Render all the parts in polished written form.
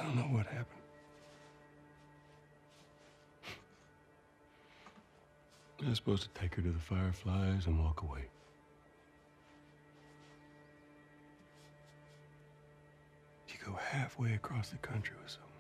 I don't know what happened. I was supposed to take her to the Fireflies and walk away. You go halfway across the country with someone.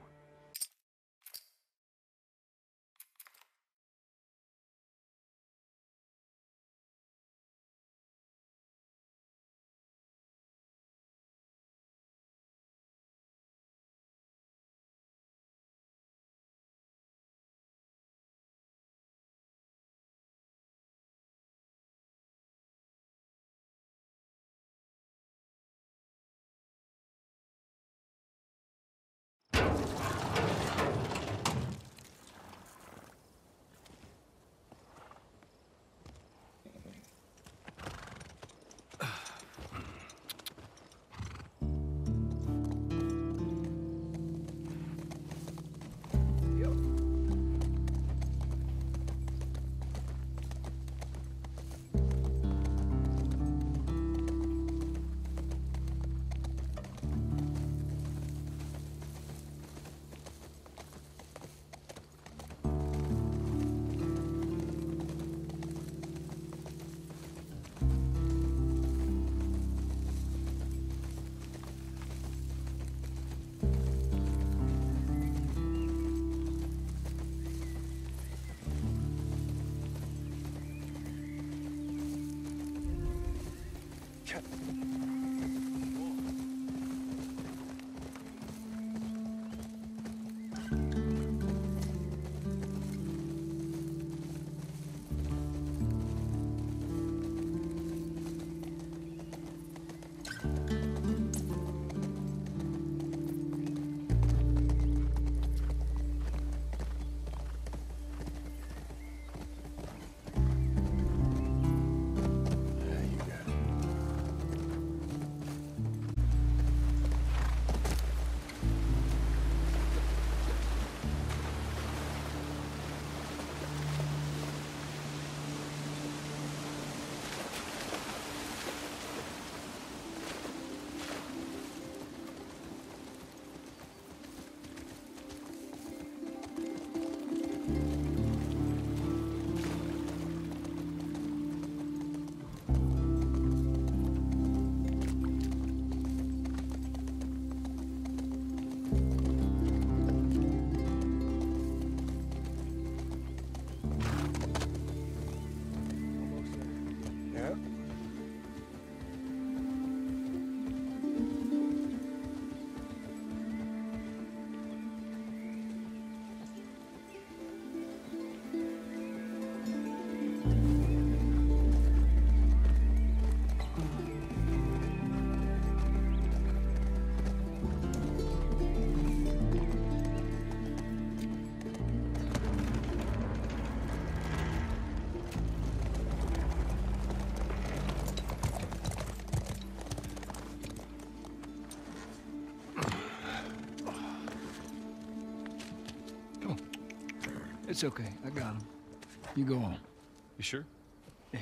It's okay. I got him. You go on. You sure? Yeah.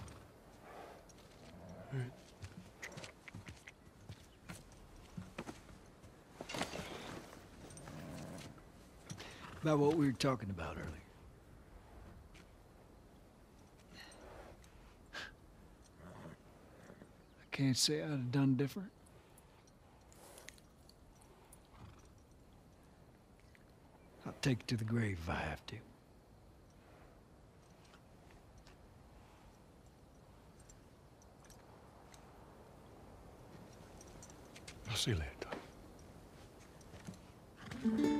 All right. About what we were talking about earlier. I can't say I'd have done different. I'll take it to the grave if I have to. I'll see you later, Tom.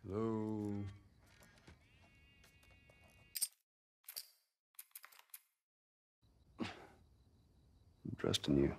Hello? I'm trusting you.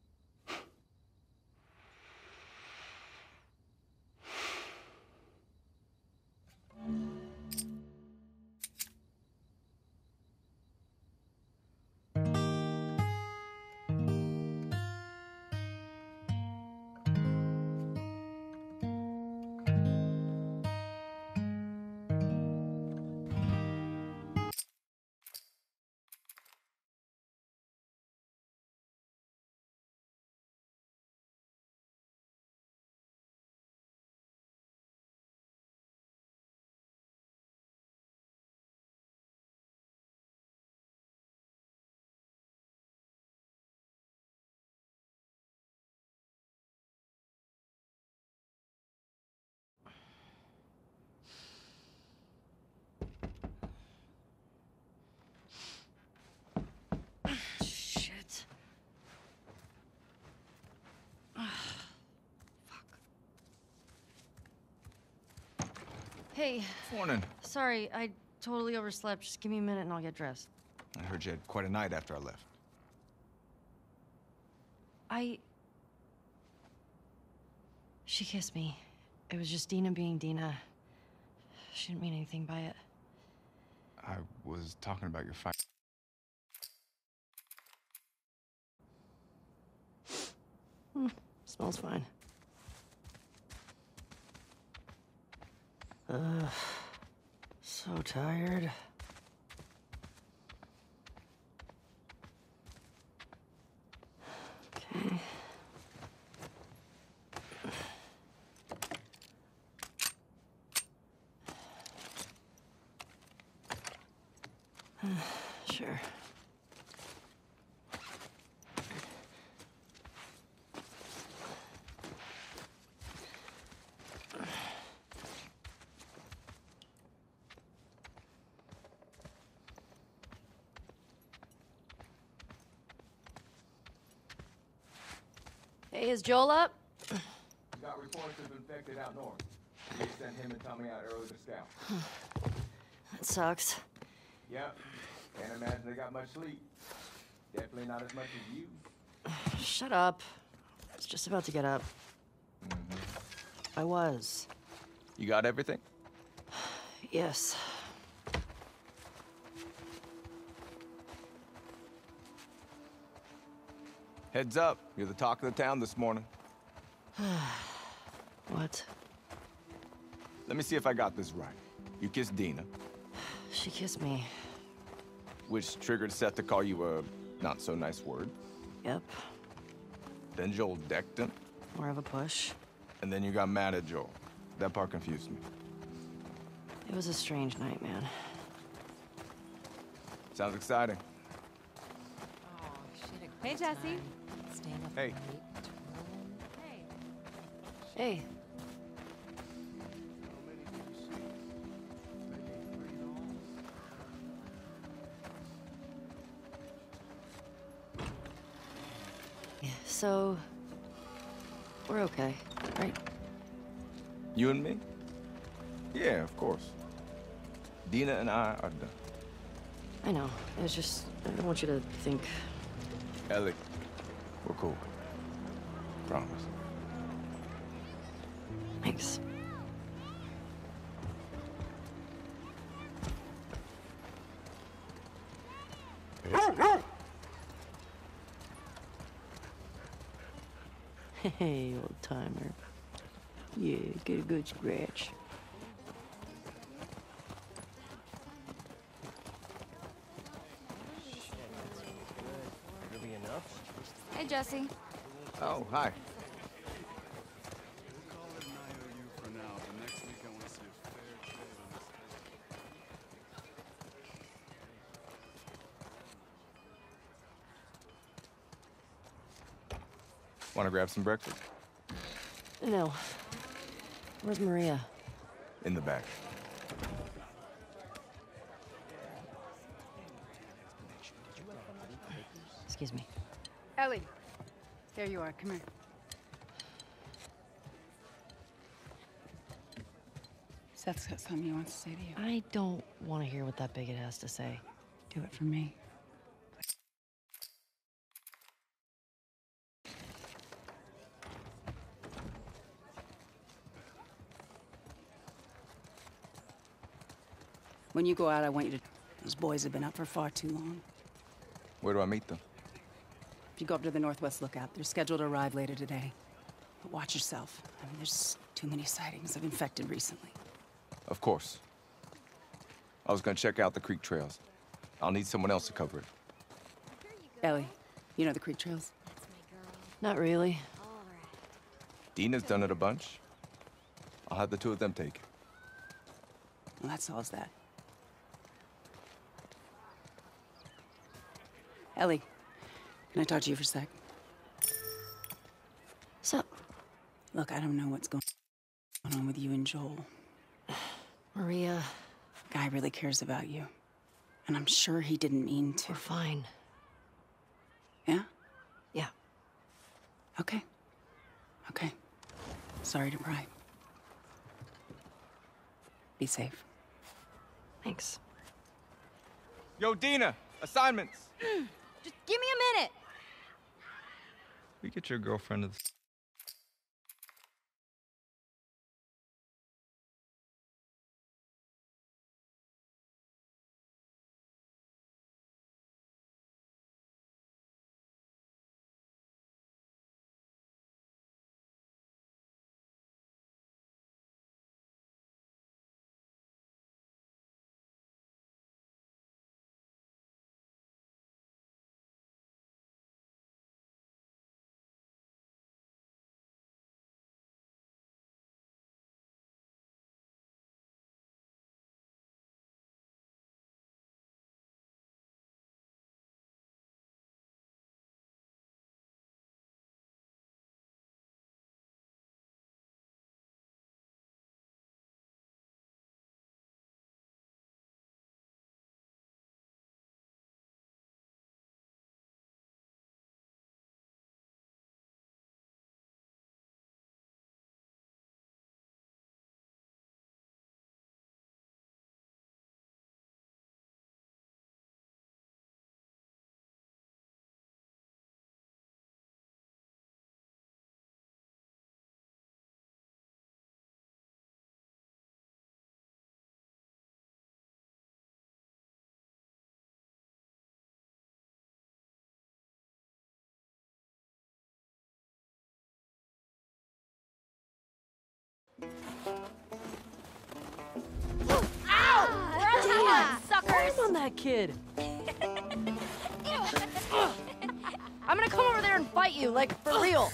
Shit. Fuck. Hey, Morning. sorry, I totally overslept. Just give me a minute and I'll get dressed. I heard you had quite a night after I left. She kissed me. It was just Dina being Dina. She didn't mean anything by it. I was talking about your fight. Smells fine. So tired. Okay. Sure. Hey, is Joel up? We got reports of infected out north. We sent him and Tommy out early to scout. That sucks. Yep. Can't imagine they got much sleep. Definitely not as much as you. Shut up. I was just about to get up. I was. You got everything? Yes. Heads up, you're the talk of the town this morning. What? Let me see if I got this right. You kissed Dina, She kissed me. which triggered Seth to call you a not-so-nice word. Yep. Then Joel decked him, More of a push. and then you got mad at Joel. That part confused me. It was a strange night, man. Sounds exciting. Hey, Jesse. Hey. Hey. So, we're okay, right? You and me? Yeah, of course. Dina and I are done. I know. It's just, I don't want you to think. Ellie, we're cool. Promise. Thanks. Hey, old timer. Yeah, get a good scratch. Hey, Jesse. Oh, hi. Want to grab some breakfast? No. Where's Maria? In the back. Excuse me. Ellie. There you are. Come here. Seth's got something he wants to say to you. I don't want to hear what that bigot has to say. Do it for me. When you go out, I want you to... Those boys have been up for far too long. Where do I meet them? If you go up to the Northwest Lookout, they're scheduled to arrive later today. But watch yourself. I mean, there's too many sightings of infected recently. Of course. I was gonna check out the creek trails. I'll need someone else to cover it. Ellie, you know the creek trails? Not really. Dina's done it a bunch. I'll have the two of them take it. Well, that solves that. Ellie, can I talk to you for a sec? So, Look, I don't know what's going on with you and Joel. Maria, Guy really cares about you. And I'm sure he didn't mean to. we're fine. Yeah? Yeah. Okay. Okay. Sorry to pry. Be safe. Thanks. Yo, Dina! Assignments! Just give me a minute. We get your girlfriend to the... Suckers! On that kid. I'm gonna come over there and fight you, like, for real.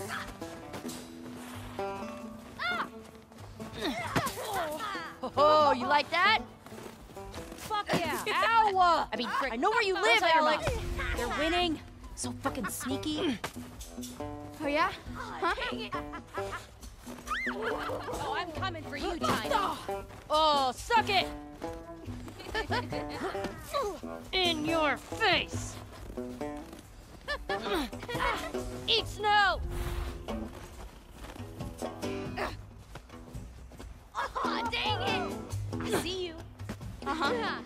Oh, you like that? Fuck yeah. Ow! I mean, frick, I know where you live, Alex. They're winning. So fucking sneaky. Oh, yeah? Huh? Oh, I'm coming for you, Tiny. Oh, suck it! In your face! Eat snow! Oh, dang it! I see you. Uh-huh.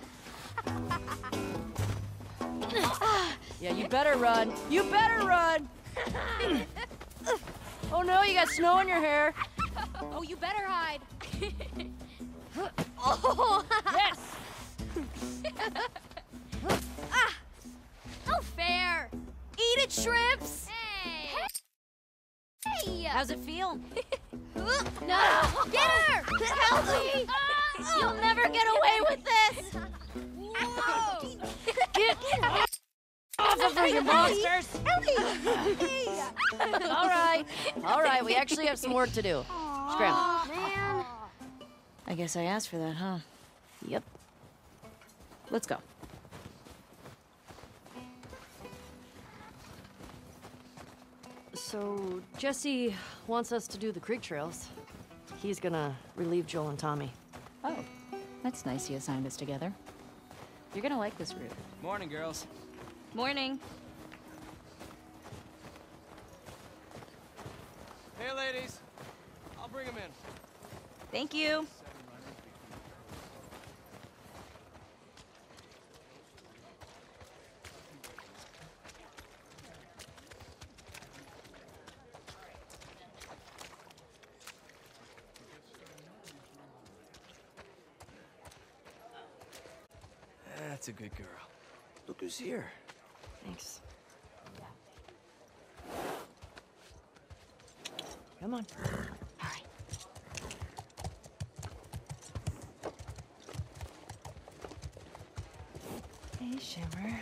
Yeah, you better run. You better run! Oh no, you got snow in your hair. Oh, you better hide. Oh! Yes! No fair! Eat it, shrimps! Hey! Hey! How's it feel? No! Get her! Help me! You'll never get away with this! Whoa! Get off of her, you monsters! All right, we actually have some work to do. Scram. Man. I guess I asked for that, huh? Yep. Let's go. So, Jesse wants us to do the creek trails. He's gonna relieve Joel and Tommy. Oh, that's nice you assigned us together. You're gonna like this route. Morning, girls. Morning. Hey, ladies. I'll bring them in. Thank you. That's a good girl. Look who's here. Thanks. Come on. All right. Hey, Shimmer.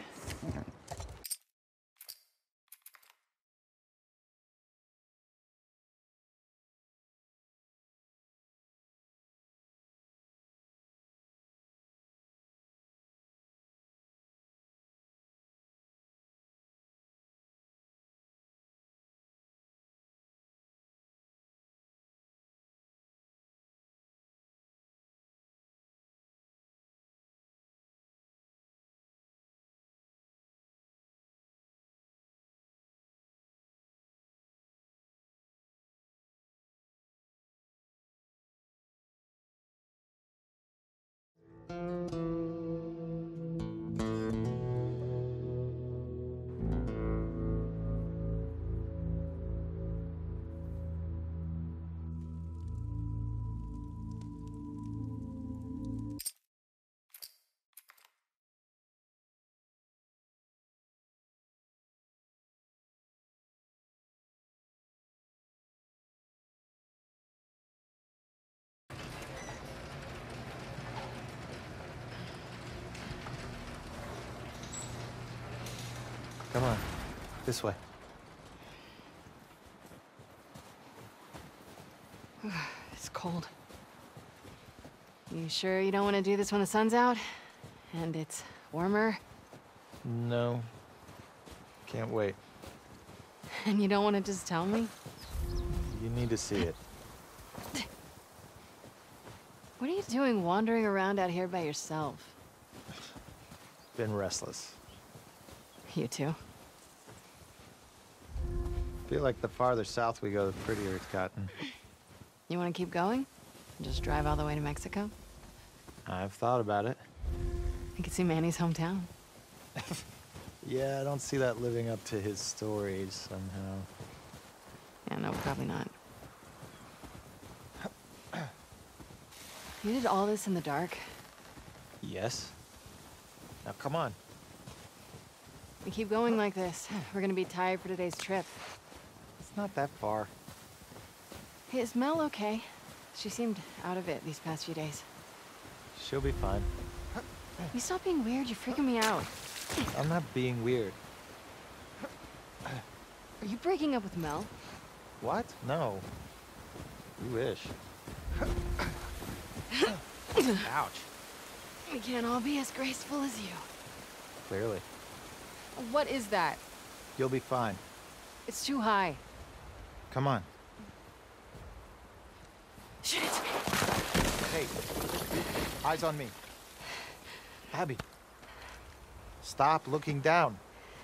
Come on, this way. It's cold. You sure you don't want to do this when the sun's out? And it's warmer? No. Can't wait. And you don't want to just tell me? You need to see it. What are you doing wandering around out here by yourself? Been restless. You too? Feel like the farther south we go, the prettier it's gotten. You want to keep going? Just drive all the way to Mexico? I've thought about it. I could see Manny's hometown. Yeah, I don't see that living up to his stories somehow. Yeah, no, probably not. You did all this in the dark? Yes. Now come on. We keep going like this, we're gonna be tired for today's trip. It's not that far. Hey, is Mel okay? She seemed out of it these past few days. She'll be fine. You stop being weird, you're freaking me out. I'm not being weird. Are you breaking up with Mel? What? No. You wish. Ouch. We can't all be as graceful as you. Clearly. What is that? You'll be fine. It's too high. Come on. Shit! Hey, eyes on me. Abby. Stop looking down.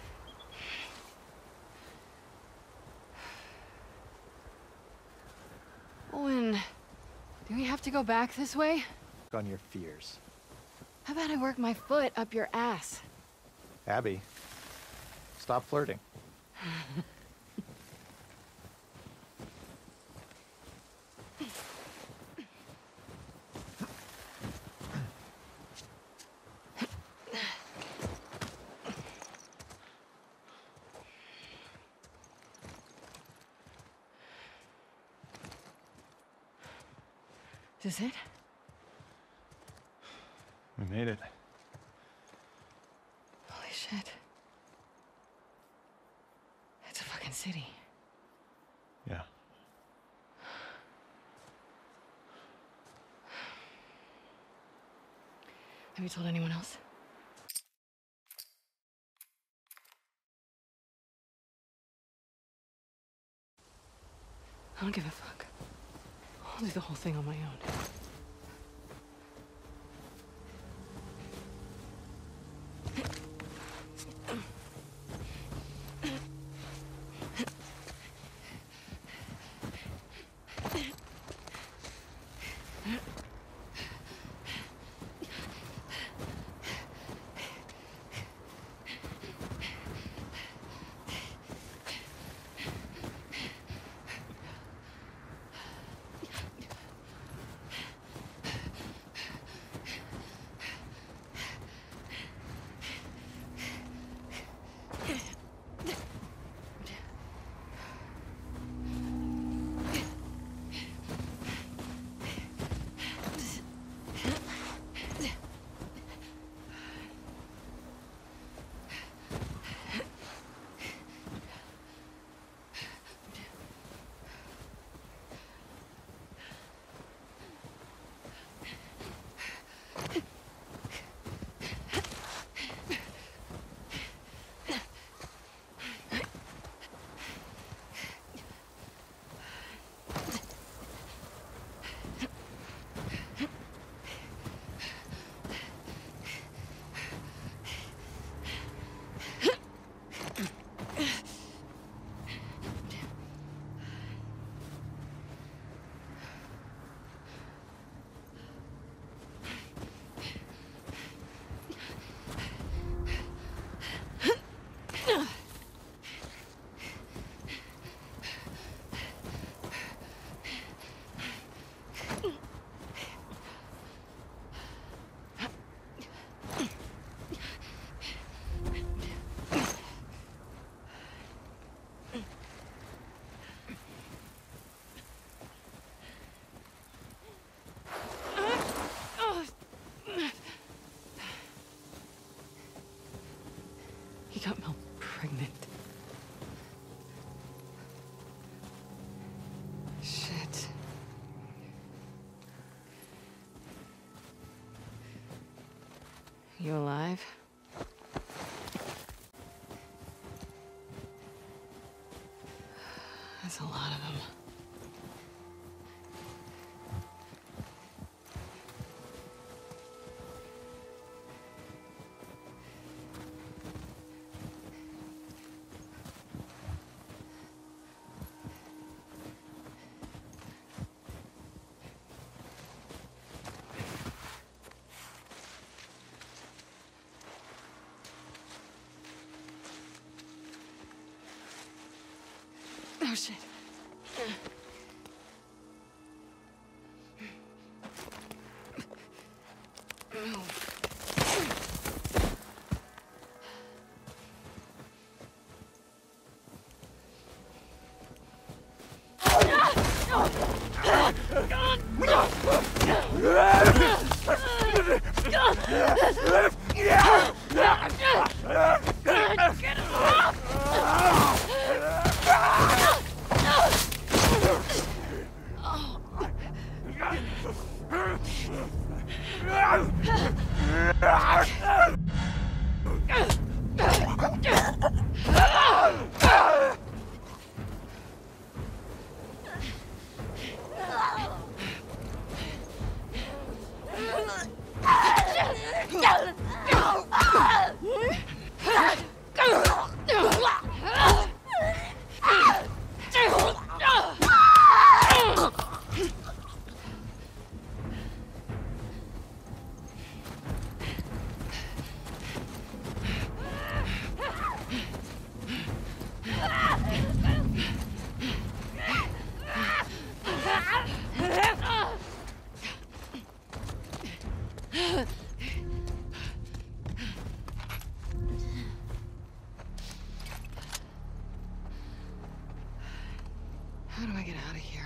Owen, do we have to go back this way? On your fears. How about I work my foot up your ass? Abby, stop flirting. Is this it? We made it. Holy shit. It's a fucking city. Yeah. Have you told anyone else? I don't give a fuck. I'll do the whole thing on my own. He got Mel pregnant. Shit. You alive? That's a lot of them. Oh, shit. How do I get out of here?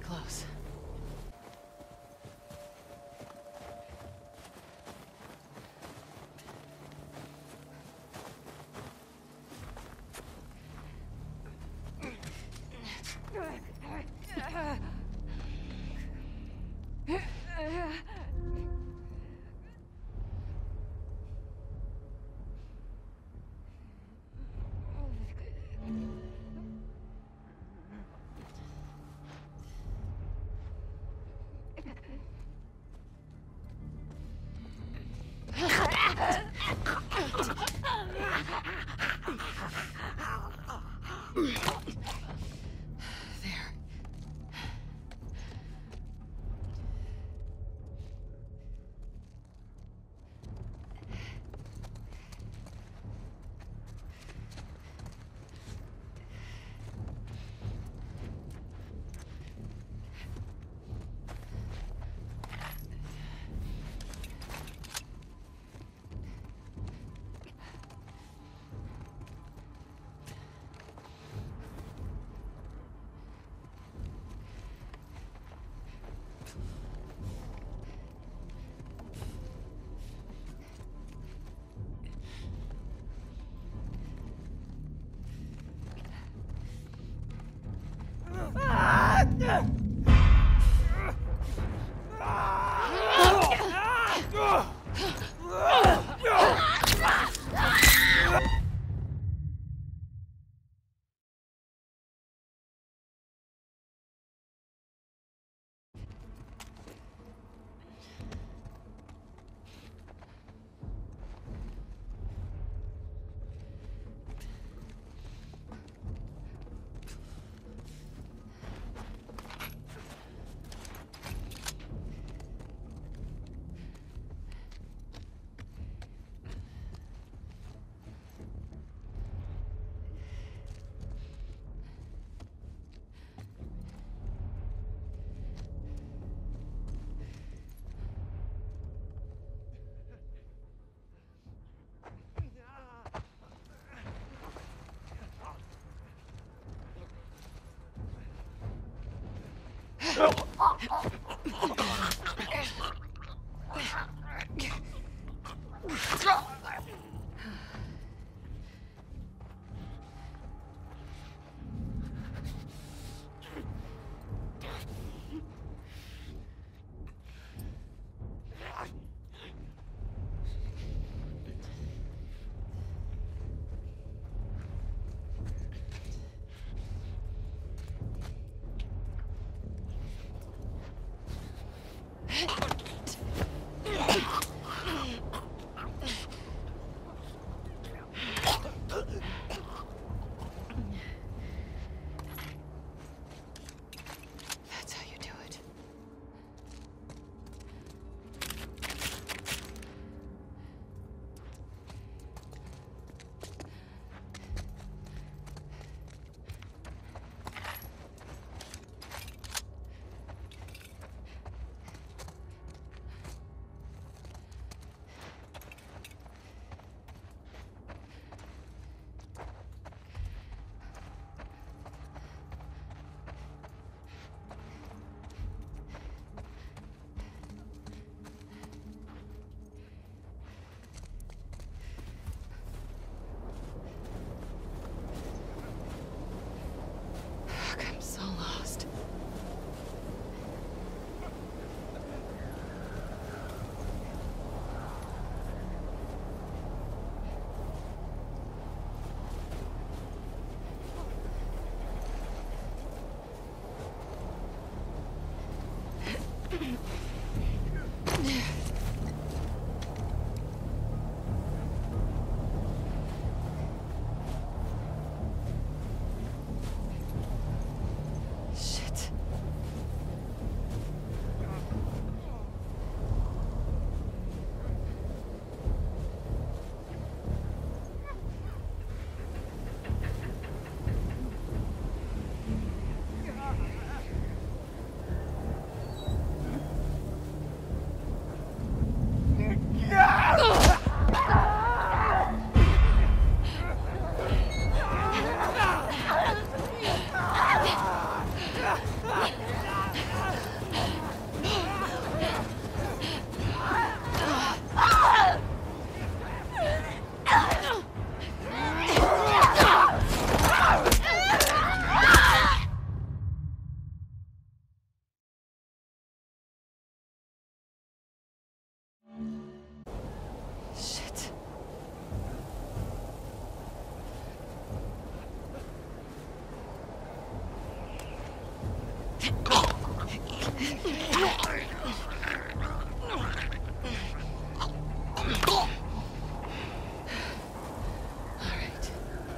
close. right.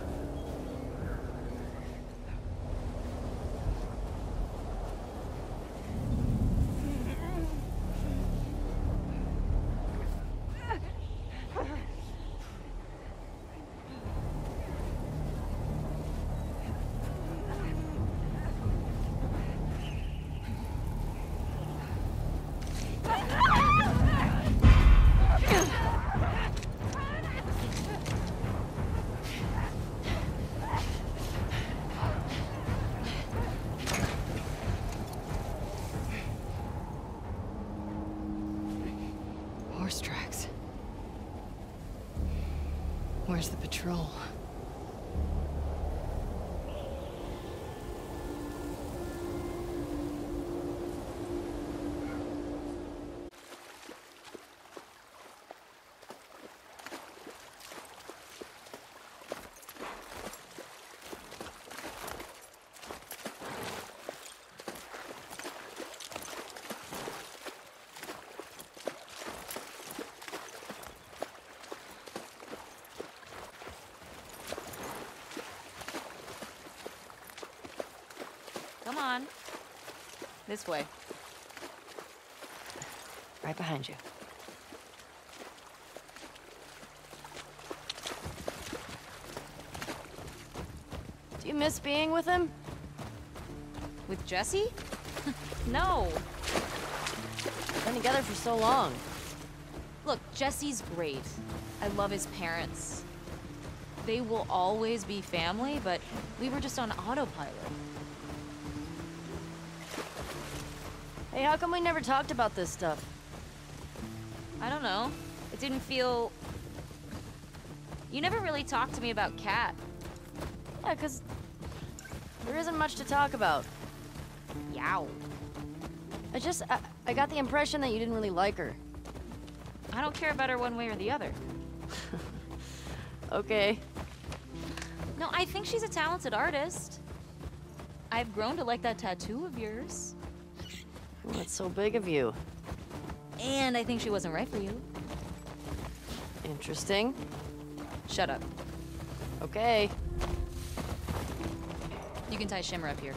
Horse tracks. Where's the patrol? Come on. This way. Right behind you. Do you miss being with him? With Jesse? No. Been together for so long. Look, Jesse's great. I love his parents. They will always be family, but we were just on autopilot. Hey, how come we never talked about this stuff? I don't know. It didn't feel... You never really talked to me about Kat. Yeah, 'cause there isn't much to talk about. Yow. I got the impression that you didn't really like her. I don't care about her one way or the other. Okay. No, I think she's a talented artist. I've grown to like that tattoo of yours. What's so big of you? And I think she wasn't right for you. Interesting. Shut up. Okay. You can tie Shimmer up here.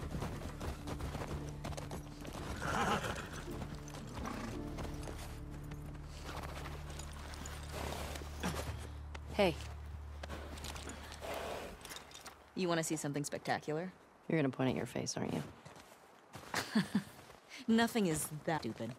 Hey, You want to see something spectacular? you're gonna point at your face, aren't you? Nothing is that stupid.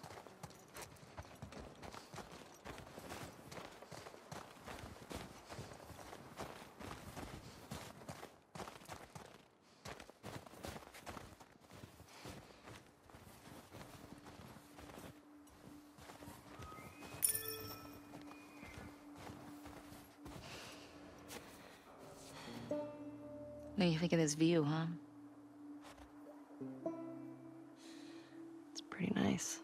What do you think of this view, huh? It's pretty nice.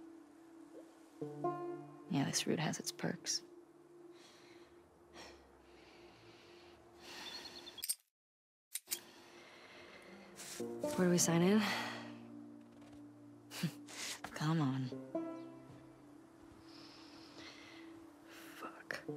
Yeah, this route has its perks. Where do we sign in? Come on. Fuck.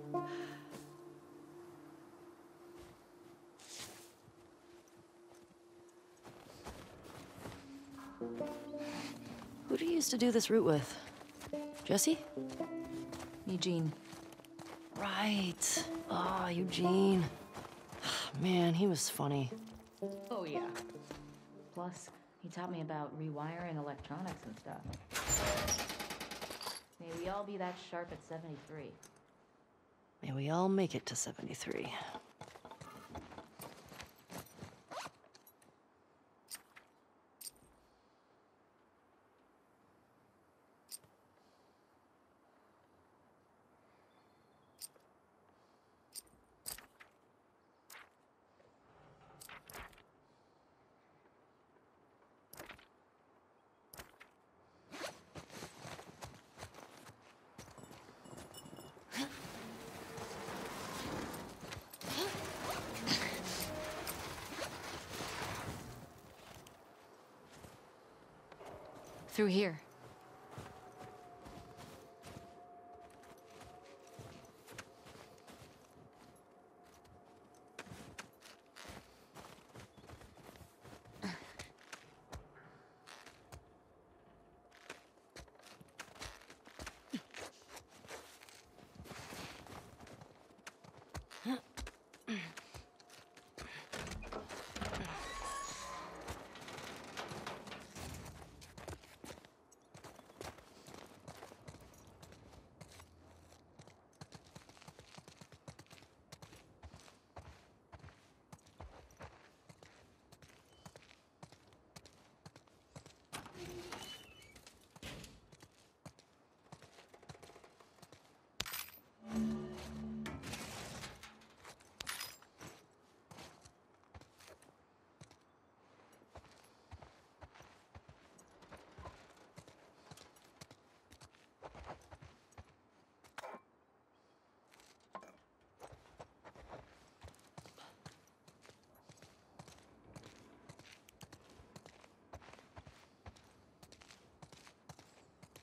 Who do you used to do this route with? Jesse? Eugene. Right. Oh, Eugene. Man, he was funny. Oh, yeah. Plus, he taught me about rewiring electronics and stuff. May we all be that sharp at 73. May we all make it to 73. Through here.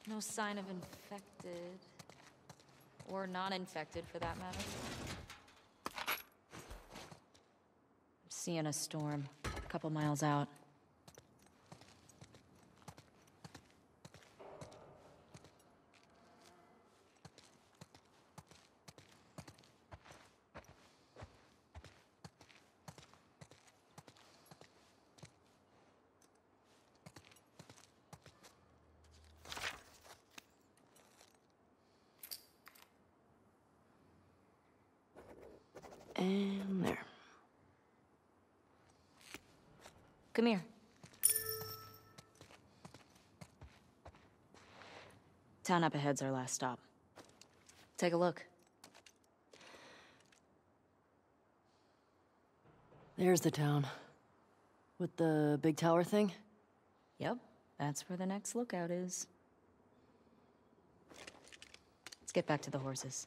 No sign of infected. Or non-infected, for that matter. Seeing a storm, a couple miles out. And there. Come here. Town up ahead's our last stop. Take a look. There's the town. With the big tower thing? Yep, that's where the next lookout is. Let's get back to the horses.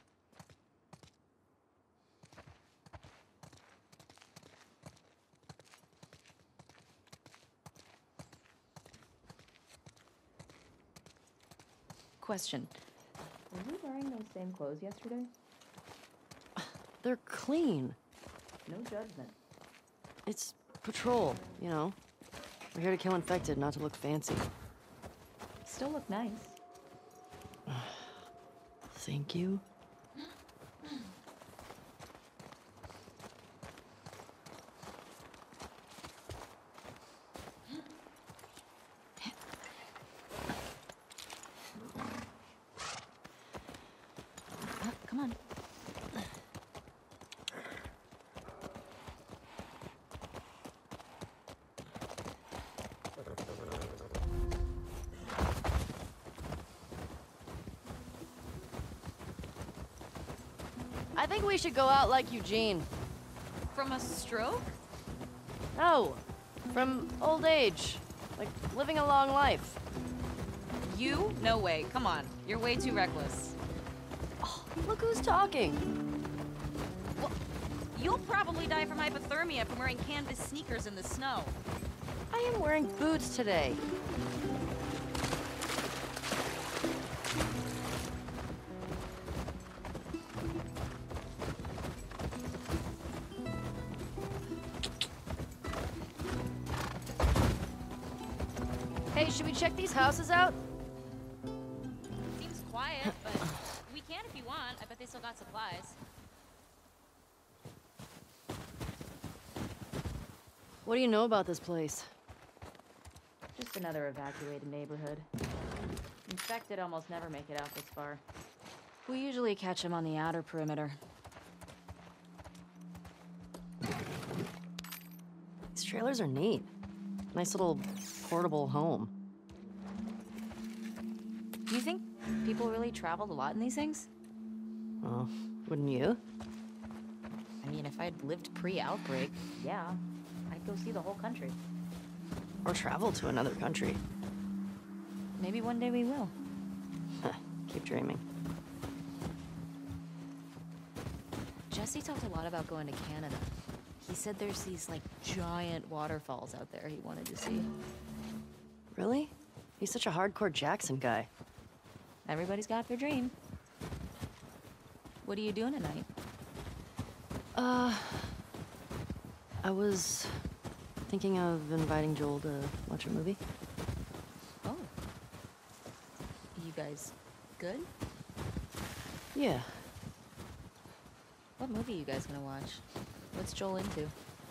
Question. Were you wearing those same clothes yesterday? They're clean. No judgment. It's patrol, you know. We're here to kill infected, not to look fancy. Still look nice. Thank you. Come on. I think we should go out like Eugene. From a stroke? No, from old age. Like living a long life. You? No way. Come on. You're way too reckless. Oh, look who's talking. Well, you'll probably die from hypothermia from wearing canvas sneakers in the snow. I am wearing boots today. Hey, should we check these houses out? Seems quiet, but we can if you want. I bet they still got supplies. What do you know about this place? Just another evacuated neighborhood. Infected almost never make it out this far. We usually catch them on the outer perimeter. These trailers are neat. Nice little portable home. Do you think people really traveled a lot in these things? Well, wouldn't you? I mean, if I'd lived pre-outbreak. Yeah, I'd go see the whole country. Or travel to another country. Maybe one day we will. Keep dreaming. Jesse talked a lot about going to Canada. He said there's these, like, giant waterfalls out there he wanted to see. Really? He's such a hardcore Jackson guy. Everybody's got their dream. What are you doing tonight? I was thinking of inviting Joel to watch a movie. Oh. You guys good? Yeah. What movie are you guys gonna watch? What's Joel into?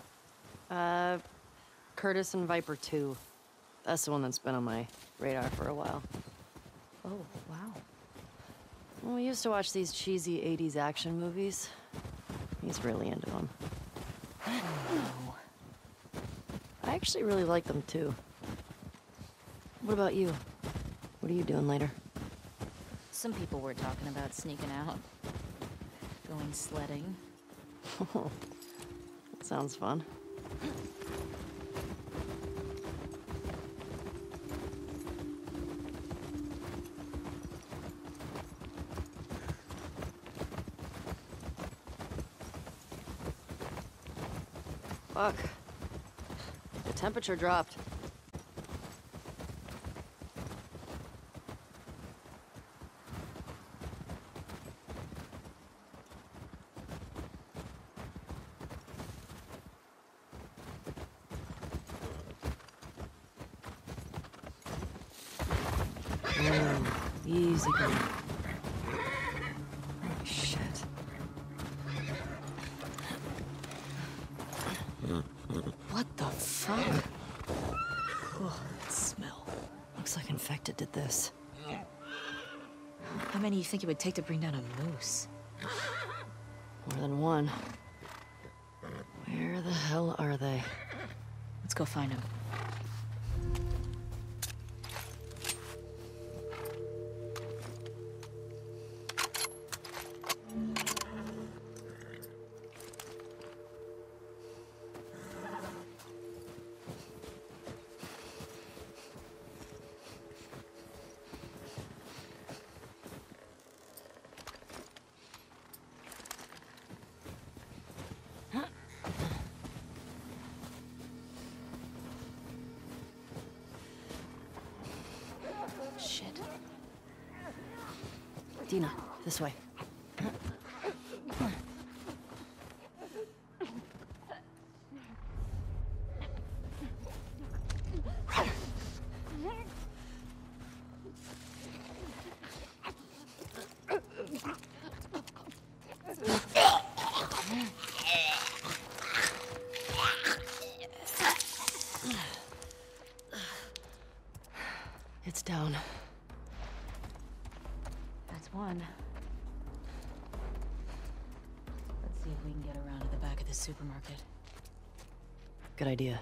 Curtis and Viper 2. That's the one that's been on my radar for a while. Oh, wow. Well, we used to watch these cheesy 80s action movies. He's really into them. No. I actually really like them too. What about you? What are you doing later? Some people were talking about sneaking out. Going sledding. That sounds fun. Fuck. The temperature dropped. Easy girl. Holy shit. What the fuck? Oh, that smell. Looks like infected did this. How many do you think it would take to bring down a moose? More than one. Where the hell are they? Let's go find them. Shit. Dina, this way. It's down. That's one. Let's see if we can get around to the back of the supermarket. Good idea.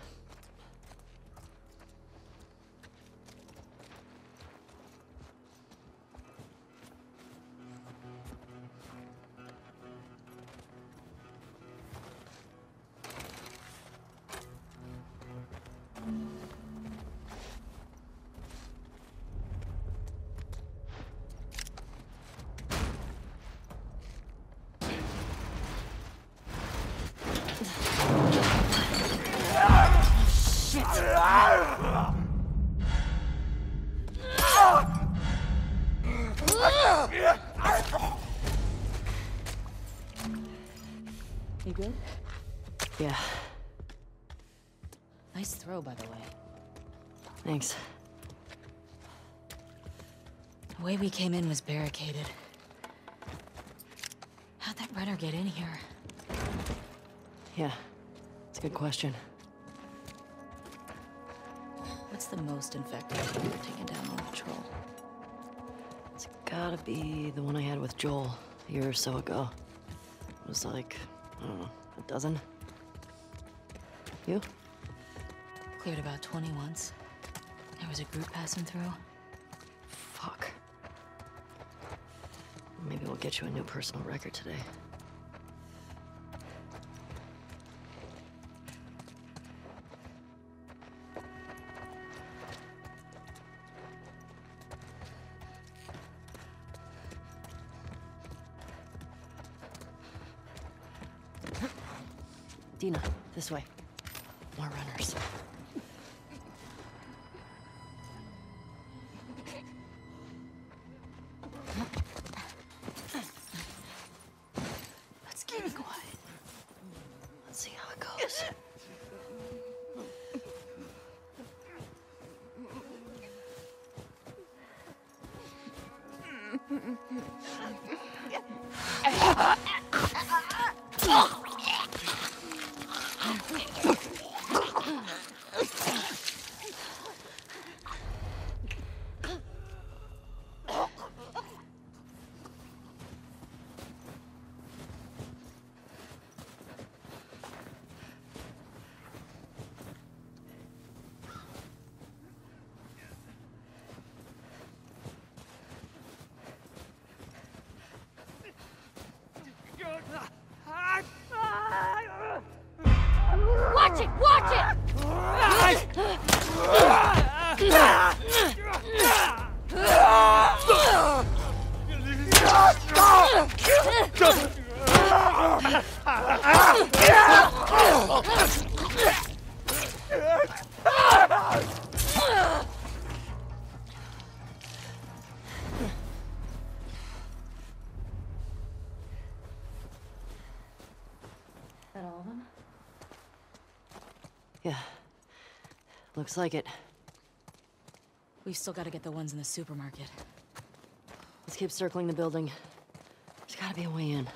You good? Yeah, Nice throw, by the way. thanks. The way we came in was barricaded. How'd that runner get in here? Yeah, it's a good question. What's the most infected you've ever taken down on patrol? It's gotta be the one I had with Joel a year or so ago. It was like, I don't know, a dozen? You? Cleared about 20 once. There was a group passing through. Fuck. Maybe we'll get you a new personal record today. Dina, this way. More runners. Let's keep it quiet. Let's see how it goes. Watch it! Watch it! That all of them? Yeah. Looks like it. We've still got to get the ones in the supermarket. Let's keep circling the building. There's gotta be a way in.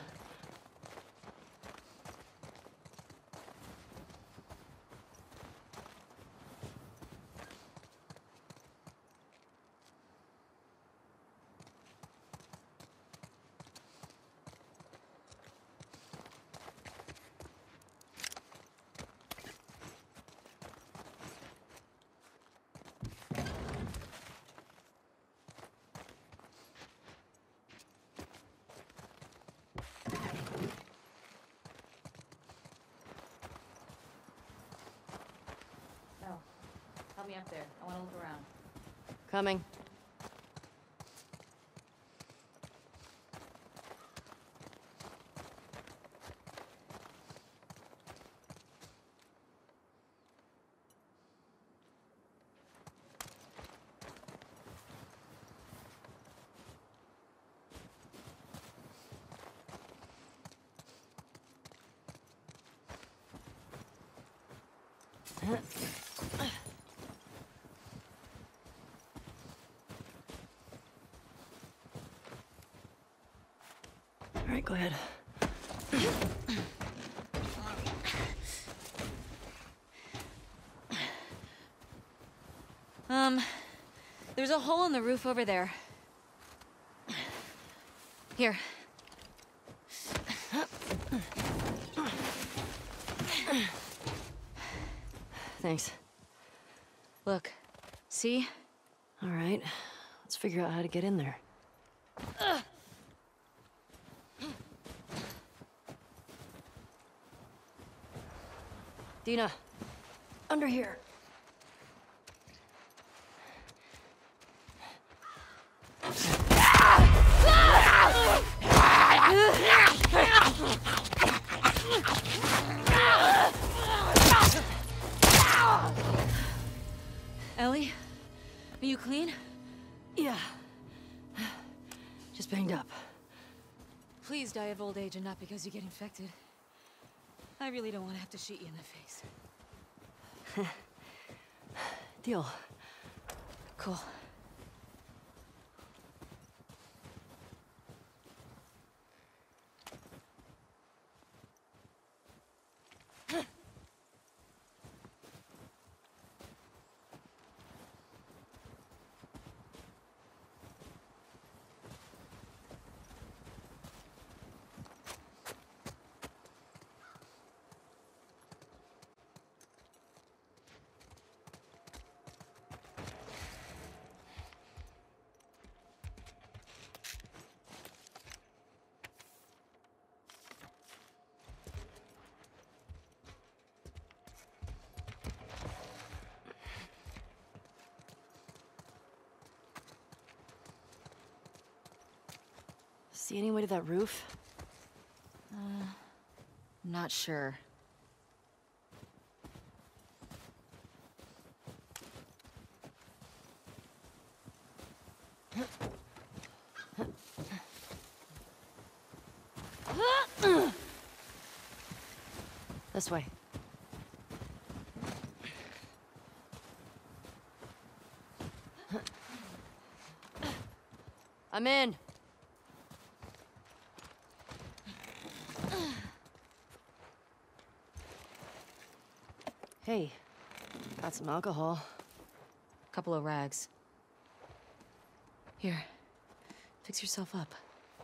Help me up there. I want to look around. Coming. All right, go ahead. There's a hole in the roof over there. Here. Thanks. Look. See? All right, let's figure out how to get in there. Dina, under here. Ellie? Are you clean? Yeah. Just banged up. Please die of old age and not because you get infected. I really don't want to have to shoot you in the face. Deal. Cool. See any way to that roof? Not sure. This way. I'm in. Hey, got some alcohol. Couple of rags. Here, fix yourself up.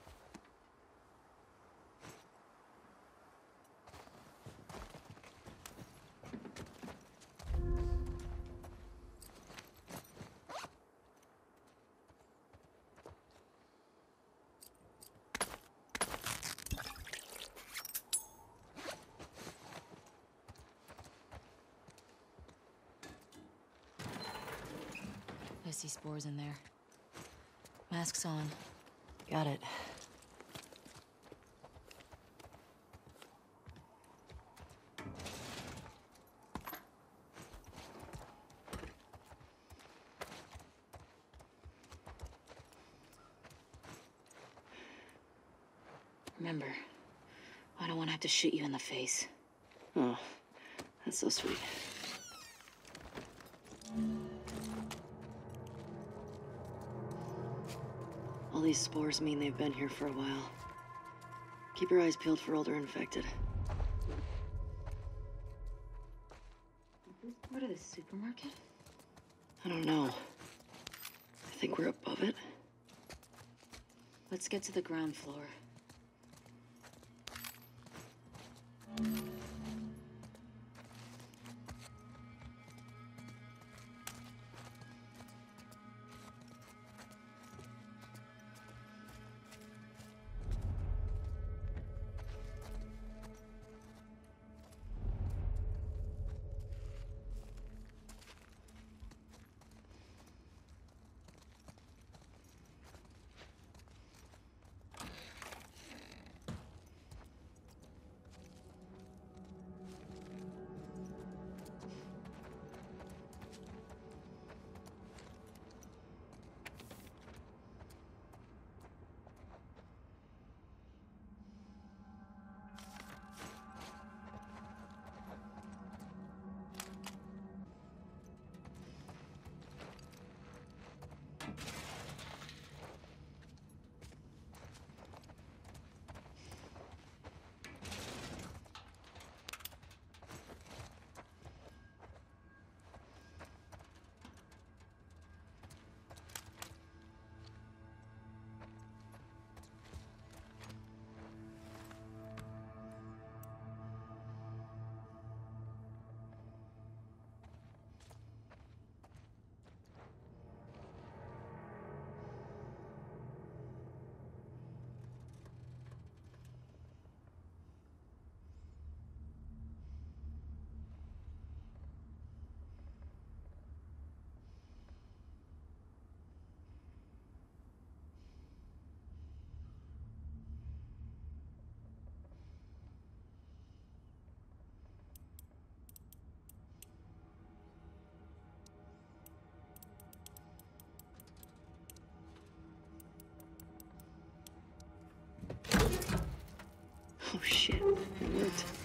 I see spores in there. Masks on. Got it. Remember, I don't want to have to shoot you in the face. Oh, that's so sweet. I'll these spores mean they've been here for a while. Keep your eyes peeled for older infected. Is this part of the supermarket? I don't know. I think we're above it. Let's get to the ground floor. Oh shit, it worked.